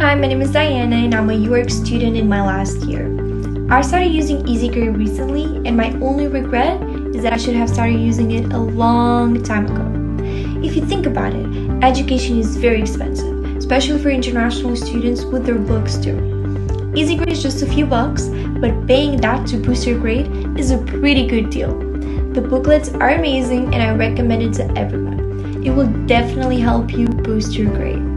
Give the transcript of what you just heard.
Hi, my name is Diana and I'm a UX student in my last year. I started using EasyGrade recently and my only regret is that I should have started using it a long time ago. If you think about it, education is very expensive, especially for international students with their books too. EasyGrade is just a few bucks, but paying that to boost your grade is a pretty good deal. The booklets are amazing and I recommend it to everyone. It will definitely help you boost your grade.